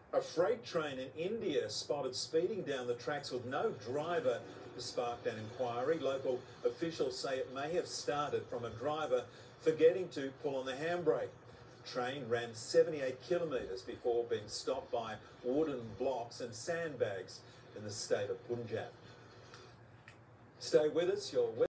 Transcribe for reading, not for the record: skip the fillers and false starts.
A freight train in India spotted speeding down the tracks with no driver has sparked an inquiry. Local officials say it may have started from a driver forgetting to pull on the handbrake. The train ran 78 kilometres before being stopped by wooden blocks and sandbags in the state of Punjab. Stay with us.